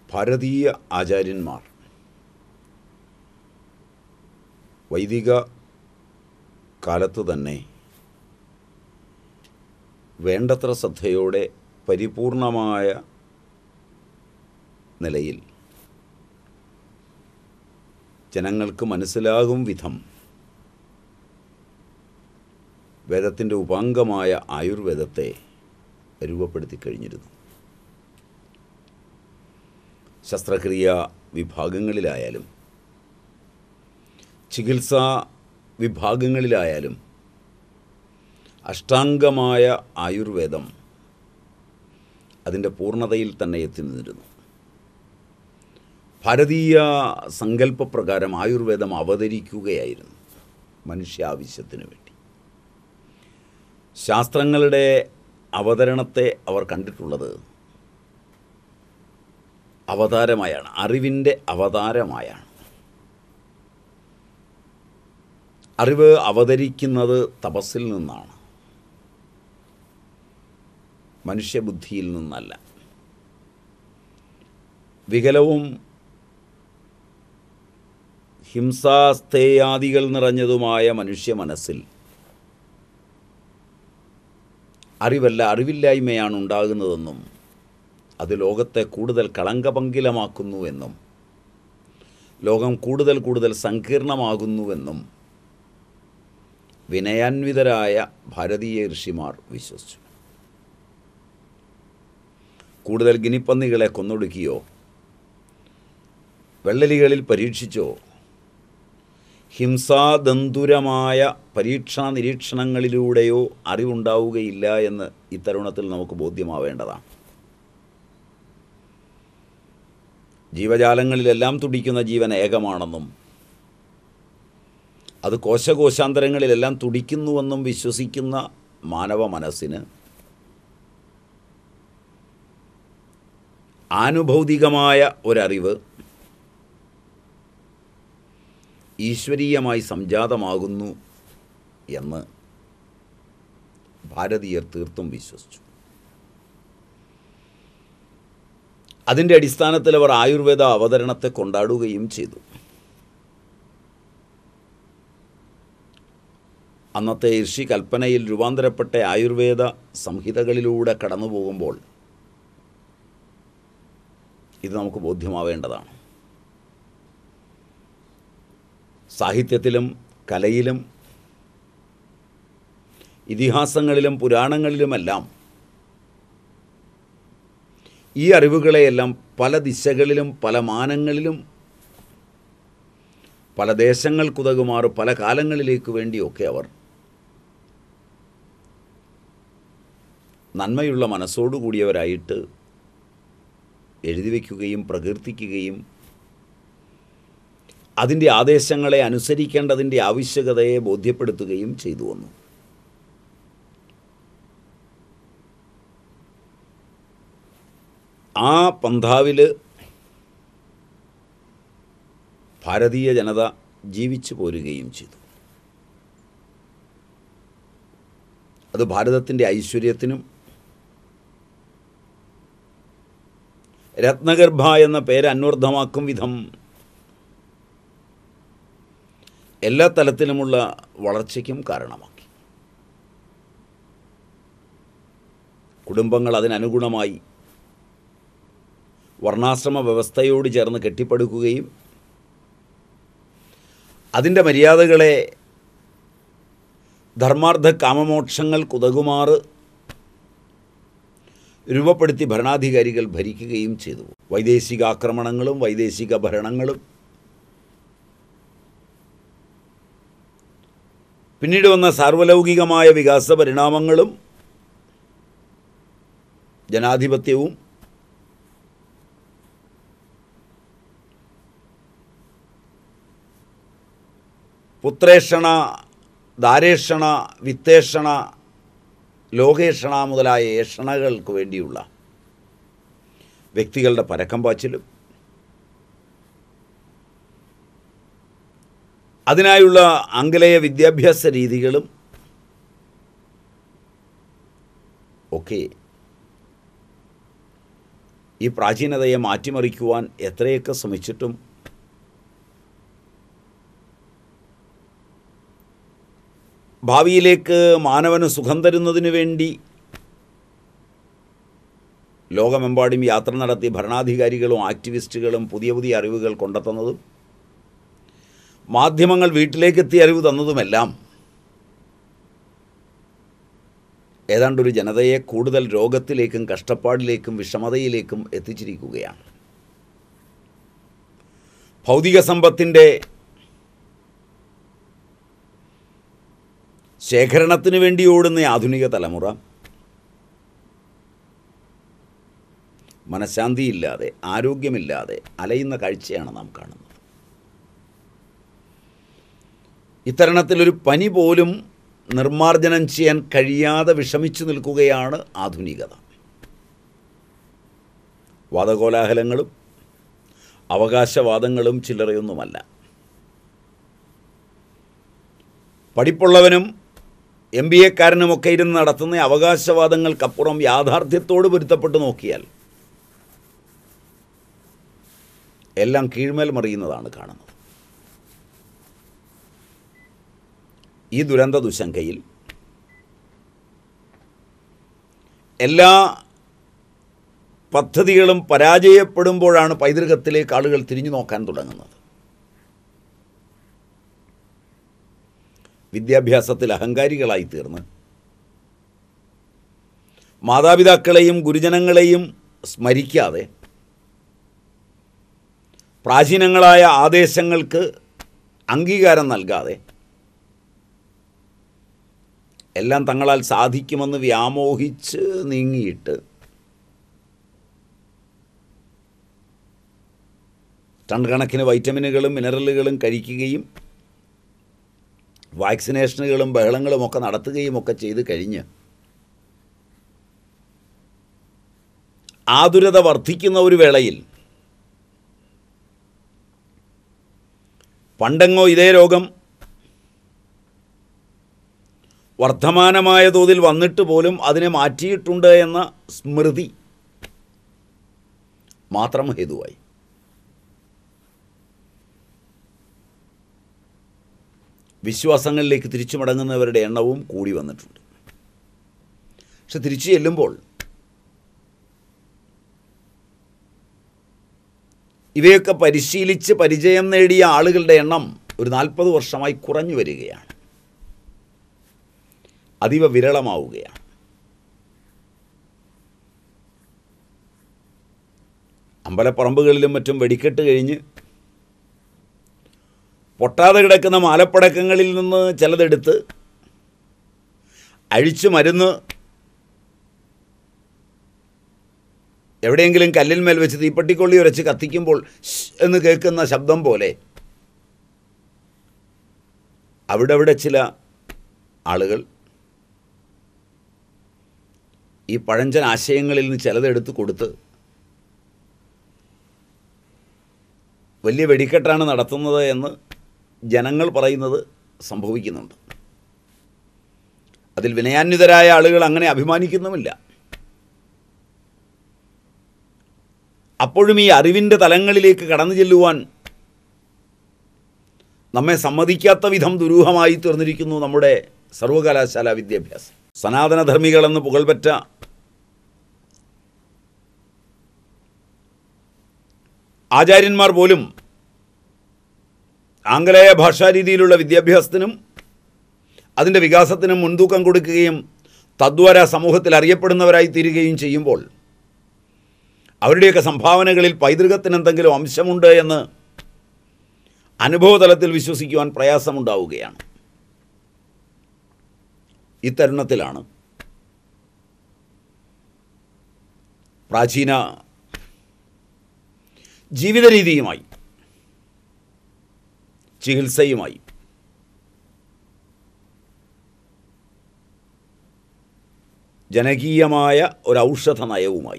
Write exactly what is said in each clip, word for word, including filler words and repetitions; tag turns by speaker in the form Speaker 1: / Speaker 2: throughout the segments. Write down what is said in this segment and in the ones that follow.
Speaker 1: ഭാരതീയ ആചാര്യന്മാർ വൈദിക കാലത്ത് തന്നെ വേണ്ടത്ര ശ്രദ്ധയോടെ പരിപൂർണമായ നിലയിൽ ജനങ്ങൾക്ക് മനസ്സിലാകും വിധം വേദത്തിൻ്റെ ഉപാംഗമായ ആയുർവേദത്തെ രൂപപ്പെടുത്തി കഴിഞ്ഞിരുന്നു. ശസ്ത്രക്രിയ വിഭാഗങ്ങളിലായാലും ചികിത്സാ വിഭാഗങ്ങളിലായാലും അഷ്ടാംഗമായ ആയുർവേദം അതിൻ്റെ പൂർണ്ണതയിൽ തന്നെ എത്തി നിന്നിരുന്നു. ഭാരതീയ സങ്കല്പപ്രകാരം ആയുർവേദം അവതരിക്കുകയായിരുന്നു മനുഷ്യാവശ്യത്തിന് വേണ്ടി. ശാസ്ത്രങ്ങളുടെ അവതരണത്തെ അവർ കണ്ടിട്ടുള്ളത് അവതാരമായാണ്, അറിവിൻ്റെ അവതാരമായാണ്. അറിവ് അവതരിക്കുന്നത് തപസ്സിൽ നിന്നാണ്, മനുഷ്യബുദ്ധിയിൽ നിന്നല്ല. വികലവും ഹിംസാസ്ഥേയാദികൾ നിറഞ്ഞതുമായ മനുഷ്യ മനസ്സിൽ അറിവല്ല അറിവില്ലായ്മയാണ് ഉണ്ടാകുന്നതെന്നും അത് ലോകത്തെ കൂടുതൽ കളങ്കപങ്കിലമാക്കുന്നുവെന്നും ലോകം കൂടുതൽ കൂടുതൽ സങ്കീർണമാകുന്നുവെന്നും വിനയാന്വിതരായ ഭാരതീയ ഋഷിമാർ വിശ്വസിച്ചു. കൂടുതൽ ഗിനിപ്പന്നികളെ കൊന്നൊടുക്കിയോ വെള്ളലികളിൽ പരീക്ഷിച്ചോ ഹിംസാദന്തുരമായ പരീക്ഷാ നിരീക്ഷണങ്ങളിലൂടെയോ അറിവുണ്ടാവുകയില്ല എന്ന് ഇത്തരുണത്തിൽ നമുക്ക് ബോധ്യമാവേണ്ടതാണ്. ജീവജാലങ്ങളിലെല്ലാം തുടിക്കുന്ന ജീവൻ ഏകമാണെന്നും അത് കോശകോശാന്തരങ്ങളിലെല്ലാം തുടിക്കുന്നുവെന്നും വിശ്വസിക്കുന്ന മാനവ മനസ്സിന് ആനുഭൗതികമായ ഒരറിവ് ഈശ്വരീയമായി സംജാതമാകുന്നു എന്ന് ഭാരതീയർ തീർത്തും വിശ്വസിച്ചു. അതിൻ്റെ അടിസ്ഥാനത്തിൽ അവർ ആയുർവേദ അവതരണത്തെ കൊണ്ടാടുകയും ചെയ്തു. അന്നത്തെ ഋഷി കൽപ്പനയിൽ രൂപാന്തരപ്പെട്ട ആയുർവേദ സംഹിതകളിലൂടെ കടന്നു പോകുമ്പോൾ ഇത് നമുക്ക് ബോധ്യമാവേണ്ടതാണ്. സാഹിത്യത്തിലും കലയിലും ഇതിഹാസങ്ങളിലും പുരാണങ്ങളിലുമെല്ലാം ഈ അറിവുകളെയെല്ലാം പല ദിശകളിലും പല മാനങ്ങളിലും പല ദേശങ്ങൾക്കുതകുമാറ് പല കാലങ്ങളിലേക്ക് വേണ്ടിയൊക്കെ അവർ നന്മയുള്ള മനസ്സോടുകൂടിയവരായിട്ട് എഴുതി വയ്ക്കുകയും പ്രകീർത്തിക്കുകയും അതിൻ്റെ ആദേശങ്ങളെ അനുസരിക്കേണ്ടതിൻ്റെ ആവശ്യകതയെ ബോധ്യപ്പെടുത്തുകയും ചെയ്തു വന്നു. ആ പന്ഥാവിൽ ഭാരതീയ ജനത ജീവിച്ചു പോരുകയും ചെയ്തു. അത് ഭാരതത്തിൻ്റെ ഐശ്വര്യത്തിനും രത്നഗർഭ എന്ന പേര് അന്വർത്ഥമാക്കും വിധം എല്ലാ തലത്തിലുമുള്ള വളർച്ചയ്ക്കും കാരണമാക്കി. കുടുംബങ്ങൾ അതിനനുഗുണമായി വർണ്ണാശ്രമ വ്യവസ്ഥയോട് ചേർന്ന് കെട്ടിപ്പടുക്കുകയും അതിൻ്റെ മര്യാദകളെ ധർമാർത്ഥ കാമമോക്ഷങ്ങൾക്കുതകുമാറ് രൂപപ്പെടുത്തി ഭരണാധികാരികൾ ഭരിക്കുകയും ചെയ്തു. വൈദേശിക ആക്രമണങ്ങളും വൈദേശിക ഭരണങ്ങളും പിന്നീട് വന്ന സാർവലൗകികമായ വികാസ പരിണാമങ്ങളും ജനാധിപത്യവും പുത്രേഷണ ദാരേഷണ വിത്തേഷണ ലോകേഷണ മുതലായ ഏഷണകൾക്ക് വേണ്ടിയുള്ള വ്യക്തികളുടെ പരക്കം പാച്ചിലും അതിനായുള്ള ആംഗലേയ വിദ്യാഭ്യാസ രീതികളും ഒക്കെ ഈ പ്രാചീനതയെ മാറ്റിമറിക്കുവാൻ എത്രയൊക്കെ ശ്രമിച്ചിട്ടും ഭാവിയിലേക്ക് മാനവന് സുഖം തരുന്നതിനു വേണ്ടി ലോകമെമ്പാടും യാത്ര നടത്തി ഭരണാധികാരികളും ആക്ടിവിസ്റ്റുകളും പുതിയ പുതിയ അറിവുകൾ കൊണ്ടെത്തുന്നതും മാധ്യമങ്ങൾ വീട്ടിലേക്കെത്തിയ അറിവ് തന്നതുമെല്ലാം ഏതാണ്ടൊരു ജനതയെ കൂടുതൽ രോഗത്തിലേക്കും കഷ്ടപ്പാടിലേക്കും വിഷമതയിലേക്കും എത്തിച്ചിരിക്കുകയാണ്. ഭൗതിക സമ്പത്തിൻ്റെ ശേഖരണത്തിന് വേണ്ടി ഓടുന്ന ആധുനിക തലമുറ മനഃശാന്തിയില്ലാതെ ആരോഗ്യമില്ലാതെ അലയുന്ന കാഴ്ചയാണ് നാം കാണുന്നത്. ഇത്തരണത്തിലൊരു പനി പോലും നിർമ്മാർജ്ജനം ചെയ്യാൻ കഴിയാതെ വിഷമിച്ചു നിൽക്കുകയാണ് ആധുനികത. വാദകോലാഹലങ്ങളും അവകാശവാദങ്ങളും ചില്ലറയൊന്നുമല്ല. പഠിപ്പുള്ളവനും എം ബി എക്കാരനുമൊക്കെ ഇരുന്ന് നടത്തുന്ന അവകാശവാദങ്ങൾക്കപ്പുറം യാഥാർത്ഥ്യത്തോട് പൊരുത്തപ്പെട്ട് നോക്കിയാൽ എല്ലാം കീഴ്മേൽ മറിയുന്നതാണ് കാണുന്നത്. ഈ ദുരന്ത ദുശങ്കയിൽ എല്ലാ പദ്ധതികളും പരാജയപ്പെടുമ്പോഴാണ് പൈതൃകത്തിലേക്ക് ആളുകൾ തിരിഞ്ഞു നോക്കാൻ തുടങ്ങുന്നത്. വിദ്യാഭ്യാസത്തിൽ അഹങ്കാരികളായി തീർന്ന് മാതാപിതാക്കളെയും ഗുരുജനങ്ങളെയും സ്മരിക്കാതെ പ്രാചീനങ്ങളായ ആദേശങ്ങൾക്ക് അംഗീകാരം നൽകാതെ എല്ലാം തങ്ങളാൽ സാധിക്കുമെന്ന് വ്യാമോഹിച്ച് നീങ്ങിയിട്ട് ടൺ കണക്കിന് വൈറ്റമിനുകളും മിനറലുകളും കഴിക്കുകയും വാക്സിനേഷനുകളും ബഹളങ്ങളുമൊക്കെ നടത്തുകയും ഒക്കെ ചെയ്ത് കഴിഞ്ഞ് ആതുരത വർദ്ധിക്കുന്ന ഒരു വേളയിൽ പണ്ടെങ്ങോ ഇതേ രോഗം വർദ്ധമാനമായ തോതിൽ വന്നിട്ട് പോലും അതിനെ മാറ്റിയിട്ടുണ്ട് എന്ന സ്മൃതി മാത്രം ഹേതുവായി. വിശ്വാസങ്ങളിലേക്ക് തിരിച്ചു മടങ്ങുന്നവരുടെ എണ്ണവും കൂടി വന്നിട്ടുണ്ട്. പക്ഷെ തിരിച്ചു ചെല്ലുമ്പോൾ ഇവയൊക്കെ പരിശീലിച്ച് പരിചയം നേടിയ ആളുകളുടെ എണ്ണം ഒരു നാൽപ്പത് വർഷമായി കുറഞ്ഞു വരികയാണ്, അതീവ വിരളമാവുകയാണ്. അമ്പലപ്പറമ്പുകളിലും മറ്റും വെടിക്കെട്ട് കഴിഞ്ഞ് പൊട്ടാതെ കിടക്കുന്ന മാലപ്പടക്കങ്ങളിൽ നിന്ന് ചിലതെടുത്ത് അഴിച്ചു മരുന്ന് എവിടെയെങ്കിലും കല്ലിന്മേൽ വെച്ച് തീപ്പെട്ടിക്കൊള്ളി ഉരച്ച് കത്തിക്കുമ്പോൾ എന്ന് കേൾക്കുന്ന ശബ്ദം പോലെ അവിടെ അവിടെ ചില ആളുകൾ ഈ പഴഞ്ചൻ ആശയങ്ങളിൽ നിന്ന് ചിലതെടുത്ത് കൊടുത്ത് വലിയ വെടിക്കെട്ടാണ് നടത്തുന്നത് എന്ന് ജനങ്ങൾ പറയുന്നത് സംഭവിക്കുന്നുണ്ട്. അതിൽ വിനയാന്വിതരായ ആളുകൾ അങ്ങനെ അഭിമാനിക്കുന്നുമില്ല. അപ്പോഴും ഈ അറിവിൻ്റെ തലങ്ങളിലേക്ക് കടന്നു ചെല്ലുവാൻ നമ്മെ സമ്മതിക്കാത്ത വിധം ദുരൂഹമായി തീർന്നിരിക്കുന്നു നമ്മുടെ സർവകലാശാല വിദ്യാഭ്യാസം. സനാതനധർമ്മികളെന്ന് പുകൾപെറ്റ ആചാര്യന്മാർ പോലും ആംഗലേയ ഭാഷാരീതിയിലുള്ള വിദ്യാഭ്യാസത്തിനും അതിൻ്റെ വികാസത്തിനും മുൻതൂക്കം കൊടുക്കുകയും തദ്വാര സമൂഹത്തിൽ അറിയപ്പെടുന്നവരായി തീരുകയും ചെയ്യുമ്പോൾ അവരുടെയൊക്കെ സംഭാവനകളിൽ പൈതൃകത്തിന് എന്തെങ്കിലും അംശമുണ്ട് എന്ന് അനുഭവതലത്തിൽ വിശ്വസിക്കുവാൻ പ്രയാസമുണ്ടാവുകയാണ്. ഇത്തരുണത്തിലാണ് പ്രാചീന ജീവിത രീതിയുമായി ചികിത്സയുമായി ജനകീയമായ ഒരു ഔഷധ നയവുമായി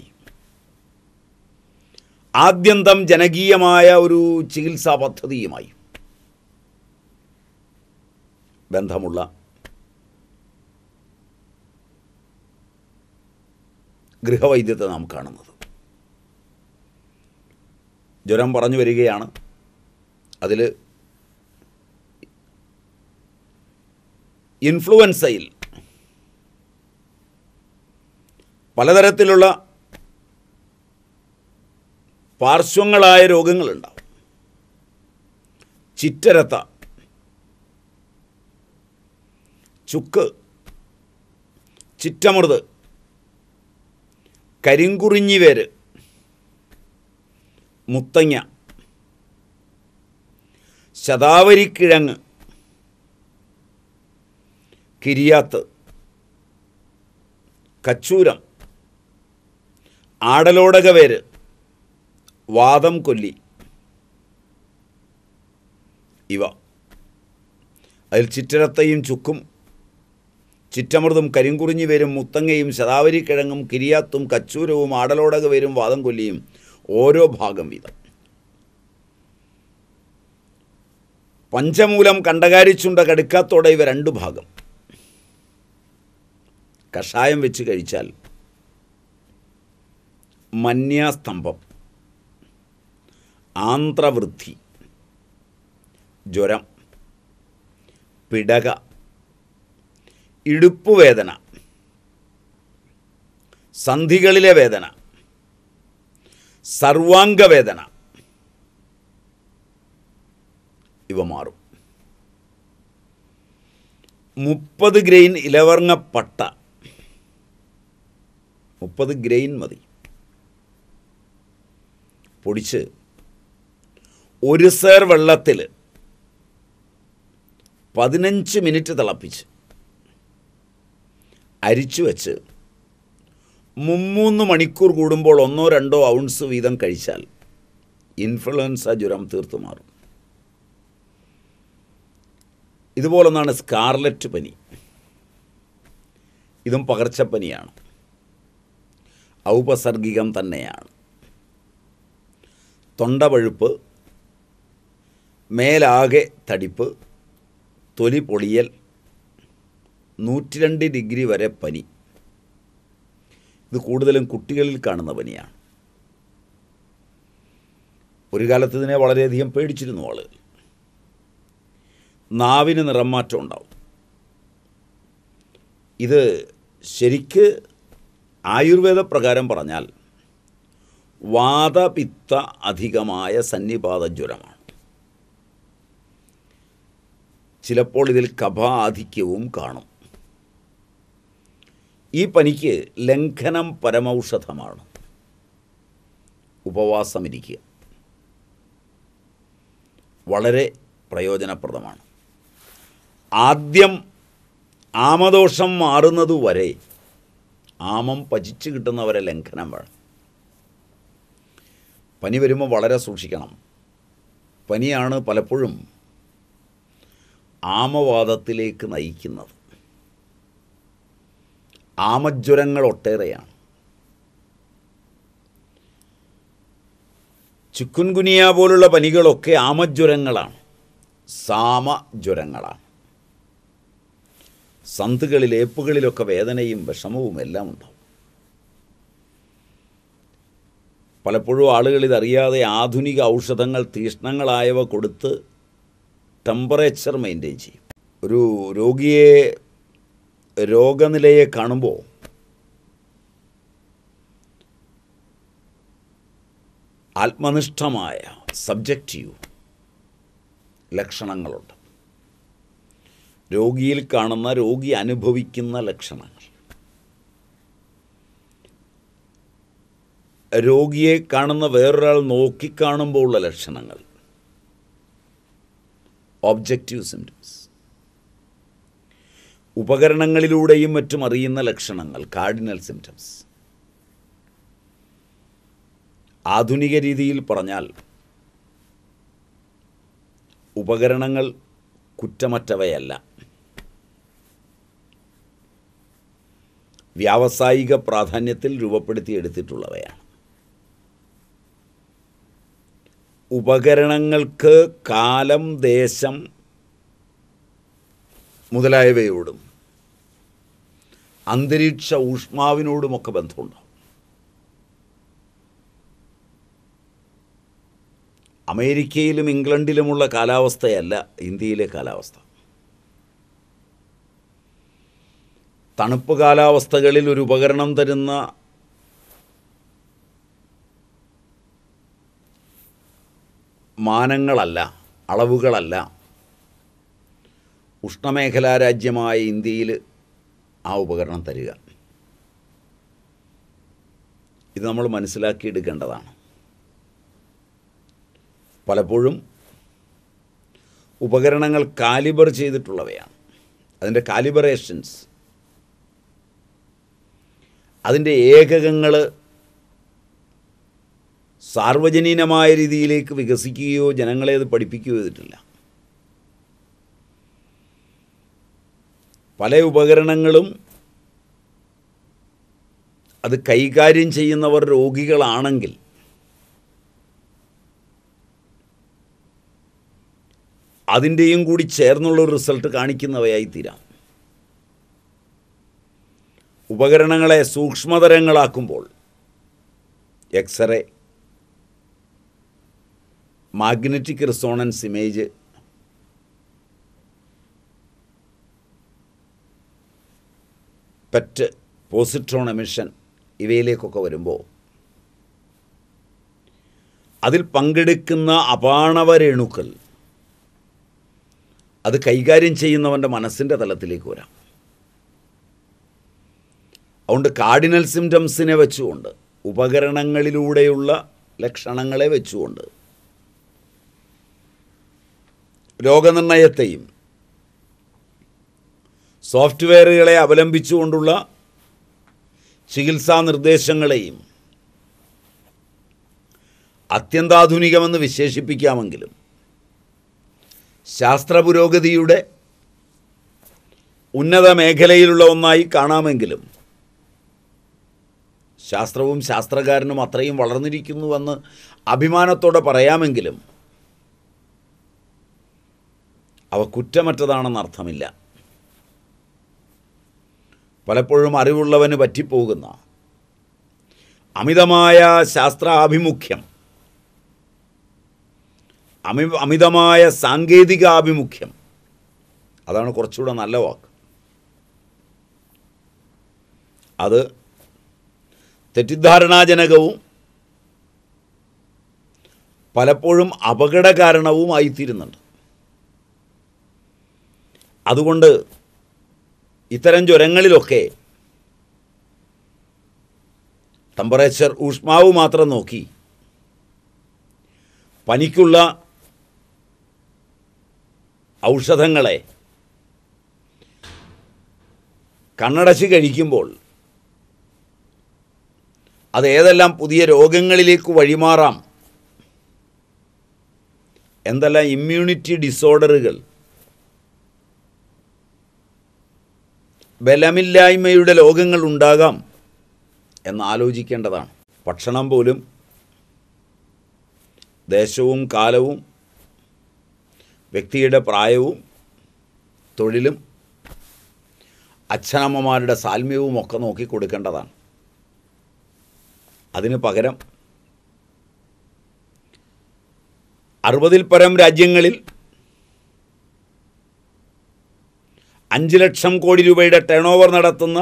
Speaker 1: ആദ്യന്തം ജനകീയമായ ഒരു ചികിത്സാ പദ്ധതിയുമായി ബന്ധമുള്ള ഗൃഹവൈദ്യത്തെ നാം കാണുന്നത്. ജ്വരം പറഞ്ഞു വരികയാണ്. അതിൽ ഇൻഫ്ലുവൻസയിൽ പലതരത്തിലുള്ള പാർശ്വങ്ങളായ രോഗങ്ങളുണ്ടാവും. ചിറ്റരത്ത, ചുക്ക്, ചിറ്റമൃത്, കരിങ്കുറിഞ്ഞിവേര്, മുത്തങ്ങ, ശതാവരിക്കിഴങ്ങ്, കിരിയാത്ത്, കച്ചൂരം, ആടലോടകവേര്, വാദം കൊല്ലി, ഇവ. അതിൽ ചിറ്റരത്തയും ചുക്കും ചിറ്റമൃതും കരിങ്കുറിഞ്ഞിവേരും മുത്തങ്ങയും ശതാവരിക്കിഴങ്ങും കിരിയാത്തും കച്ചൂരവും ആടലോടകവേരും വാദം കൊല്ലിയും ഓരോ ഭാഗം വീതം. പഞ്ചമൂലം, കണ്ടകാരിച്ചുണ്ട, കടുക്കാത്തോടെ ഇവ രണ്ടു ഭാഗം കഷായം വെച്ച് കഴിച്ചാൽ മന്യാസ്തംഭം, ആന്ത്രവൃദ്ധി, ജ്വരം, പിടക, ഇടുപ്പുവേദന, സന്ധികളിലെ വേദന, സർവാംഗവേദന ഇവ മാറും. മുപ്പത് ഗ്രെയിൻ ഇലവർങ്ങപ്പട്ട, മുപ്പത് ഗ്രെയിൻ മതി, പൊടിച്ച് ഒരു സേർ വെള്ളത്തിൽ പതിനഞ്ച് മിനിറ്റ് തിളപ്പിച്ച് അരിച്ചു വെച്ച് മുമ്മൂന്ന് മണിക്കൂർ കൂടുമ്പോൾ ഒന്നോ രണ്ടോ ഔൺസ് വീതം കഴിച്ചാൽ ഇൻഫ്ലുവൻസ ജ്വരം തീർത്തു മാറും. ഇതുപോലൊന്നാണ് സ്കാർലറ്റ് പനി. ഇതും പകർച്ചപ്പനിയാണ്, ഔപസർഗികം തന്നെയാണ്. തൊണ്ടപഴുപ്പ്, മേലാകെ തടിപ്പ്, തൊലി പൊളിയൽ, നൂറ്റി രണ്ട് ഡിഗ്രി വരെ പനി. ഇത് കൂടുതലും കുട്ടികളിൽ കാണുന്ന പനിയാണ്. ഒരു കാലത്ത് ഇതിനെ വളരെയധികം പേടിച്ചിരുന്നു ആളുകൾ. നാവിന് നിറം മാറ്റം ഉണ്ടാവും. ഇത് ശരിക്ക് ആയുർവേദ പ്രകാരം പറഞ്ഞാൽ വാതപിത്ത അധികമായ സന്നിപാത ജ്വരമാണ്. ചിലപ്പോൾ ഇതിൽ കഫാധിക്യവും കാണും. ഈ പനിക്ക് ലംഘനം പരമൌഷധമാണ്. ഉപവാസമിരിക്കുക വളരെ പ്രയോജനപ്രദമാണ്. ആദ്യം ആമദോഷം മാറുന്നതുവരെ ആമം പചിച്ച് കിട്ടുന്നവരെ ലംഘനം വേണം. പനി വരുമ്പോൾ വളരെ സൂക്ഷിക്കണം. പനിയാണ് പലപ്പോഴും ആമവാദത്തിലേക്ക് നയിക്കുന്നത്. ആമജ്വരങ്ങൾ ഒട്ടേറെയാണ്. ചിക്കുൻഗുനിയ പോലുള്ള പനികളൊക്കെ ആമജ്വരങ്ങളാണ്, സാമജ്വരങ്ങളാണ്. സന്ധികളിൽ, ഏപ്പുകളിലൊക്കെ വേദനയും വിഷമവും എല്ലാം ഉണ്ടാവും. പലപ്പോഴും ആളുകൾ ഇതറിയാതെ ആധുനിക ഔഷധങ്ങൾ തീക്ഷ്ണങ്ങളായവ കൊടുത്ത് ടെമ്പറേച്ചർ മെയിൻറ്റെയിൻ ചെയ്യും. ഒരു രോഗിയെ രോഗനിലയെ കാണുമ്പോൾ ആത്മനിഷ്ഠമായ സബ്ജക്റ്റീവ് ലക്ഷണങ്ങളുണ്ട്. രോഗിയിൽ കാണുന്ന, രോഗി അനുഭവിക്കുന്ന ലക്ഷണങ്ങൾ. രോഗിയെ കാണുന്ന വേറൊരാൾ നോക്കിക്കാണുമ്പോൾ ഉള്ള ലക്ഷണങ്ങൾ, ഒബ്ജക്റ്റീവ് സിംറ്റംസ്. ഉപകരണങ്ങളിലൂടെയും മറ്റും അറിയുന്ന ലക്ഷണങ്ങൾ, കാർഡിനൽ സിംറ്റംസ്. ആധുനിക രീതിയിൽ പറഞ്ഞാൽ ഉപകരണങ്ങൾ കുറ്റമറ്റവയല്ല, വ്യാവസായിക പ്രാധാന്യത്തിൽ രൂപപ്പെടുത്തിയെടുത്തിട്ടുള്ളവയാണ്. ഉപകരണങ്ങൾക്ക് കാലം, ദേശം മുതലായവയോടും അന്തരീക്ഷ ഊഷ്മാവിനോടുമൊക്കെ ബന്ധമുണ്ടാവും. അമേരിക്കയിലും ഇംഗ്ലണ്ടിലുമുള്ള കാലാവസ്ഥയല്ല ഇന്ത്യയിലെ കാലാവസ്ഥ. തണുപ്പ് കാലാവസ്ഥകളിൽ ഒരു ഉപകരണം തരുന്ന മാനങ്ങളല്ല, അളവുകളല്ല ഉഷ്ണമേഖലാ രാജ്യമായ ഇന്ത്യയിൽ ആ ഉപകരണം തരിക. ഇത് നമ്മൾ മനസ്സിലാക്കിയെടുക്കേണ്ടതാണ്. പലപ്പോഴും ഉപകരണങ്ങൾ കാലിബർ ചെയ്തിട്ടുള്ളവയാണ്. അതിൻ്റെ കാലിബറേഷൻസ്, അതിൻ്റെ ഏകകങ്ങൾ സാർവജനീനമായ രീതിയിലേക്ക് വികസിക്കുകയോ ജനങ്ങളെ അത് പഠിപ്പിക്കുകയോ ചെയ്തിട്ടില്ല. പല ഉപകരണങ്ങളും അത് കൈകാര്യം ചെയ്യുന്നവർ രോഗികളാണെങ്കിൽ അതിൻ്റെയും കൂടി ചേർന്നുള്ളൊരു റിസൾട്ട് കാണിക്കുന്നവയായി തീരാം. ഉപകരണങ്ങളെ സൂക്ഷ്മതരങ്ങളാക്കുമ്പോൾ x ray, magnetic resonance image, PET, positron emission ഇവയിലേക്കൊക്കെ വരുമ്പോൾ അതിൽ പങ്കെടുക്കുന്ന അപാണവരേണുക്കൾ അത് കൈകാര്യം ചെയ്യുന്നവൻ്റെ മനസ്സിൻ്റെ തലത്തിലേക്ക് വരാം. അതുകൊണ്ട് കാർഡിനൽ സിംറ്റംസിനെ വെച്ചുകൊണ്ട്, ഉപകരണങ്ങളിലൂടെയുള്ള ലക്ഷണങ്ങളെ വെച്ചുകൊണ്ട് രോഗനിർണയത്തെയും സോഫ്റ്റ്വെയറുകളെ അവലംബിച്ചുകൊണ്ടുള്ള ചികിത്സാ നിർദ്ദേശങ്ങളെയും അത്യന്താധുനികമെന്ന് വിശേഷിപ്പിക്കാമെങ്കിലും ശാസ്ത്രപുരോഗതിയുടെ ഉന്നത മേഖലയിലുള്ള ഒന്നായി കാണാമെങ്കിലും ശാസ്ത്രവും ശാസ്ത്രകാരനും അത്രയും വളർന്നിരിക്കുന്നുവെന്ന് അഭിമാനത്തോടെ പറയാമെങ്കിലും അവ കുറ്റമറ്റതാണെന്ന് അർത്ഥമില്ല. പലപ്പോഴും അറിവുള്ളവന് പറ്റിപ്പോകുന്ന അമിതമായ ശാസ്ത്രാഭിമുഖ്യം, അമി അമിതമായ സാങ്കേതികാഭിമുഖ്യം, അതാണ് കുറച്ചുകൂടെ നല്ല വാക്ക്. അത് തെറ്റിദ്ധാരണാജനകവും പലപ്പോഴും അപകടകാരണവുമായിത്തീരുന്നുണ്ട്. അതുകൊണ്ട് ഇത്തരം ജ്വരങ്ങളിലൊക്കെ ടെമ്പറേച്ചർ, ഊഷ്മാവ് മാത്രം നോക്കി പനിക്കുള്ള ഔഷധങ്ങളെ കണ്ണടച്ച് കഴിക്കുമ്പോൾ അതേതെല്ലാം പുതിയ രോഗങ്ങളിലേക്ക് വഴിമാറാം, എന്തെല്ലാം ഇമ്മ്യൂണിറ്റി ഡിസോർഡറുകൾ, ബലമില്ലായ്മയുടെ രോഗങ്ങൾ ഉണ്ടാകാം എന്നാലോചിക്കേണ്ടതാണ്. ഭക്ഷണം പോലും ദേശവും കാലവും വ്യക്തിയുടെ പ്രായവും തൊഴിലും അച്ഛനമ്മമാരുടെ സാൽമ്യവും ഒക്കെ നോക്കി കൊടുക്കേണ്ടതാണ്. അതിന് പകരം അറുപതിൽ പരം രാജ്യങ്ങളിൽ അഞ്ച് ലക്ഷം കോടി രൂപയുടെ ടേൺ ഓവർ നടത്തുന്ന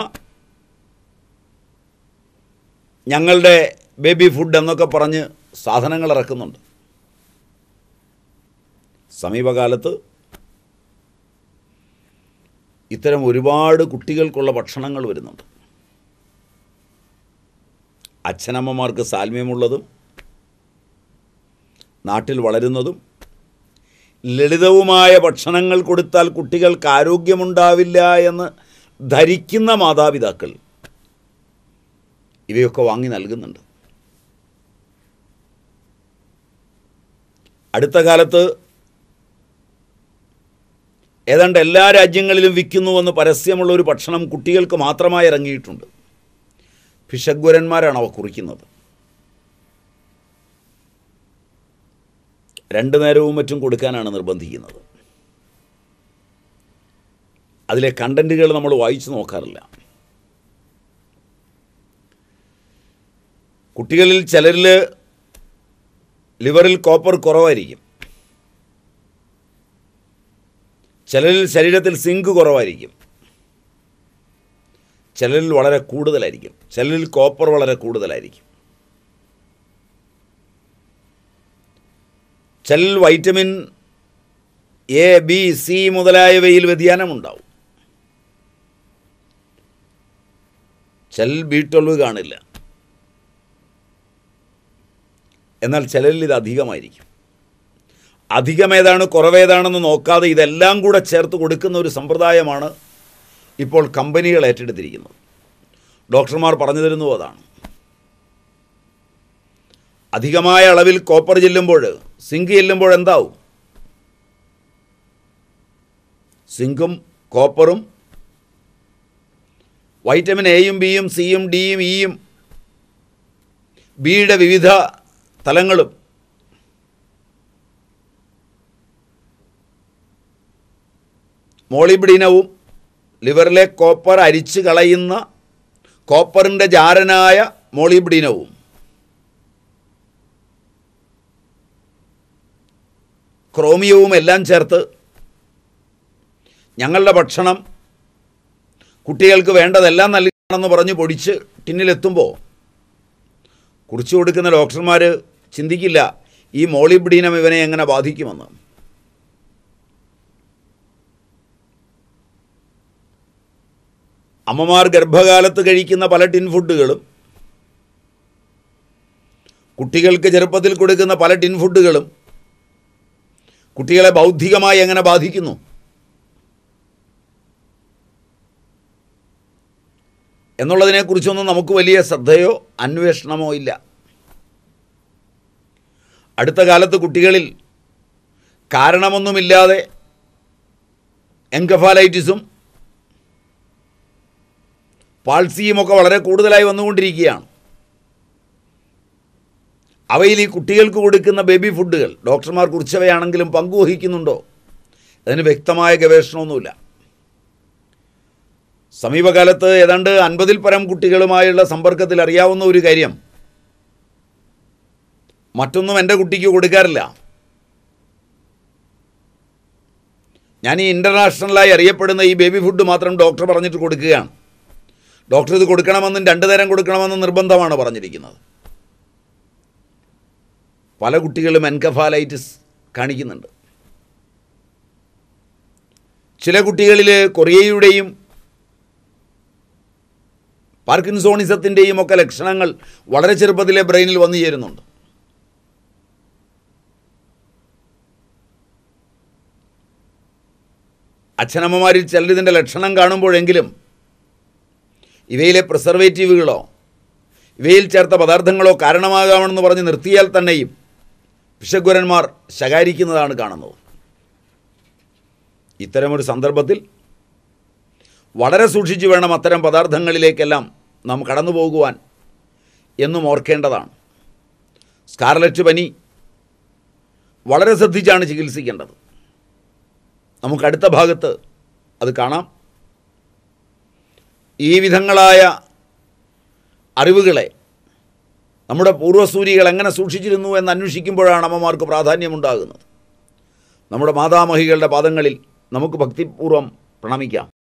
Speaker 1: ഞങ്ങളുടെ ബേബി ഫുഡ് എന്നൊക്കെ പറഞ്ഞ് സാധനങ്ങൾ ഇറക്കുന്നുണ്ട്. സമീപകാലത്ത് ഇത്തരം ഒരുപാട് കുട്ടികൾക്കുള്ള ഭക്ഷണങ്ങൾ വരുന്നുണ്ട്. അച്ഛനമ്മമാർക്ക് സാൽമ്യമുള്ളതും നാട്ടിൽ വളരുന്നതും ലളിതവുമായ ഭക്ഷണങ്ങൾ കൊടുത്താൽ കുട്ടികൾക്ക് ആരോഗ്യമുണ്ടാവില്ല എന്ന് ധരിക്കുന്ന മാതാപിതാക്കൾ ഇവയൊക്കെ വാങ്ങി നൽകുന്നുണ്ട്. അടുത്ത കാലത്ത് ഏതാണ്ട് എല്ലാ രാജ്യങ്ങളിലും വിൽക്കുന്നുവെന്ന് പരസ്യമുള്ള ഒരു ഭക്ഷണം കുട്ടികൾക്ക് മാത്രമായി ഇറങ്ങിയിട്ടുണ്ട്. ഭിഷഗ്വരന്മാരാണ് അവ കുറിക്കുന്നത്. രണ്ടു നേരവും മറ്റും കൊടുക്കാനാണ് നിർബന്ധിക്കുന്നത്. അതിലെ കണ്ടൻറ്റുകൾ നമ്മൾ വായിച്ചു നോക്കാറില്ല. കുട്ടികളിൽ ചിലരിൽ ലിവറിൽ കോപ്പർ കുറവായിരിക്കും. ചിലരിൽ ശരീരത്തിൽ സിങ്ക് കുറവായിരിക്കും. ചിലരിൽ വളരെ കൂടുതലായിരിക്കും. ചിലരിൽ കോപ്പർ വളരെ കൂടുതലായിരിക്കും. ചിലരിൽ വൈറ്റമിൻ എ, ബി, സി മുതലായവയിൽ വ്യതിയാനമുണ്ടാവും. ചിലരിൽ ബി ട്വൽവ് കാണില്ല. എന്നാൽ ചിലരിൽ ഇത് അധികമായിരിക്കും. അധികമേതാണ് കുറവേതാണെന്ന് നോക്കാതെ ഇതെല്ലാം കൂടെ ചേർത്ത് കൊടുക്കുന്ന ഒരു സമ്പ്രദായമാണ് ഇപ്പോൾ കമ്പനികൾ ഏറ്റെടുത്തിരിക്കുന്നത്. ഡോക്ടർമാർ പറഞ്ഞു തരുന്നു അതാണ്. അധികമായ അളവിൽ കോപ്പർ ചെല്ലുമ്പോൾ, സിങ്ക് ചെല്ലുമ്പോൾ എന്താവും? സിങ്കും കോപ്പറും വൈറ്റമിൻ എയും ബിയും സിയും ഡിയും ഇയും ബിയുടെ വിവിധ തലങ്ങളും മോളിബ്ഡിനവും ലിവറിലെ കോപ്പർ അരിച്ചു കളയുന്ന കോപ്പറിൻ്റെ ജാരനായ മോളിബ്ഡിനവും ക്രോമിയവും എല്ലാം ചേർത്ത് ഞങ്ങളുടെ ഭക്ഷണം കുട്ടികൾക്ക് വേണ്ടതെല്ലാം നൽകുകയാണെന്ന് പറഞ്ഞ് പൊടിച്ച് ടിന്നിലെത്തുമ്പോൾ കുറിച്ചു കൊടുക്കുന്ന ഡോക്ടർമാർ ചിന്തിക്കില്ല ഈ മോളിബ്ഡിനം ഇവനെ എങ്ങനെ ബാധിക്കുമെന്ന്. അമ്മമാർ ഗർഭകാലത്ത് കഴിക്കുന്ന പല ടിൻ ഫുഡുകളും കുട്ടികൾക്ക് ചെറുപ്പത്തിൽ കൊടുക്കുന്ന പല ടിൻ ഫുഡുകളും കുട്ടികളെ ബൗദ്ധികമായി എങ്ങനെ ബാധിക്കുന്നു? എന്നുള്ളതിനെക്കുറിച്ചൊന്നും നമുക്ക് വലിയ ശ്രദ്ധയോ അന്വേഷണമോ ഇല്ല. അടുത്ത കാലത്ത് കുട്ടികളിൽ കാരണമൊന്നുമില്ലാതെ എൻകഫാലൈറ്റിസും പാൾസിയുമൊക്കെ വളരെ കൂടുതലായി വന്നുകൊണ്ടിരിക്കുകയാണ്. അവയിൽ ഈ കുട്ടികൾക്ക് കൊടുക്കുന്ന ബേബി ഫുഡുകൾ ഡോക്ടർമാർ കുറിച്ചവയാണെങ്കിലും പങ്കുവഹിക്കുന്നുണ്ടോ? അതിന് വ്യക്തമായ ഗവേഷണമൊന്നുമില്ല. സമീപകാലത്ത് ഏതാണ്ട് അൻപതിൽ പരം കുട്ടികളുമായുള്ള സമ്പർക്കത്തിൽ അറിയാവുന്ന ഒരു കാര്യം, മറ്റൊന്നും എൻ്റെ കുട്ടിക്ക് കൊടുക്കാറില്ല. ഞാൻ ഈ ഇൻ്റർനാഷണലായി അറിയപ്പെടുന്ന ഈ ബേബി ഫുഡ് മാത്രം ഡോക്ടർ പറഞ്ഞിട്ട് കൊടുക്കുകയാണ്. ഡോക്ടർ ഇത് കൊടുക്കണമെന്നും രണ്ടു നേരം കൊടുക്കണമെന്നും നിർബന്ധമാണ് പറഞ്ഞിരിക്കുന്നത്. പല കുട്ടികളും എൻകഫാലൈറ്റിസ് കാണിക്കുന്നുണ്ട്. ചില കുട്ടികളിൽ കൊറിയയുടെയും പാർക്കിൻസോണിസത്തിൻ്റെയും ഒക്കെ ലക്ഷണങ്ങൾ വളരെ ചെറുപ്പത്തിലെ ബ്രെയിനിൽ വന്നു ചേരുന്നുണ്ട്. അച്ഛനമ്മമാരിൽ ചിലരിതിൻ്റെ ലക്ഷണം കാണുമ്പോഴെങ്കിലും ഇവയിലെ പ്രിസർവേറ്റീവുകളോ ഇവയിൽ ചേർത്ത പദാർത്ഥങ്ങളോ കാരണമാകാമെന്ന് പറഞ്ഞ് നിർത്തിയാൽ തന്നെയും ഭിഷഗ്വരന്മാർ ശകാരിക്കുന്നതാണ് കാണുന്നത്. ഇത്തരമൊരു സന്ദർഭത്തിൽ വളരെ സൂക്ഷിച്ചു വേണം അത്തരം പദാർത്ഥങ്ങളിലേക്കെല്ലാം നാം കടന്നു പോകുവാൻ എന്നും ഓർക്കേണ്ടതാണ്. സ്കാർലറ്റ് പനി വളരെ ശ്രദ്ധിച്ചാണ് ചികിത്സിക്കേണ്ടത്. നമുക്ക് അടുത്ത ഭാഗത്ത് അത് കാണാം. ഈ വിധങ്ങളായ അറിവുകളെ നമ്മുടെ പൂർവ്വസൂരികൾ എങ്ങനെ സൂക്ഷിച്ചിരുന്നു എന്ന് അന്വേഷിക്കുമ്പോഴാണ് അമ്മമാർക്ക് പ്രാധാന്യമുണ്ടാകുന്നത്. നമ്മുടെ മാതാമഹികളുടെ പാദങ്ങളിൽ നമുക്ക് ഭക്തിപൂർവ്വം പ്രണമിക്കാം.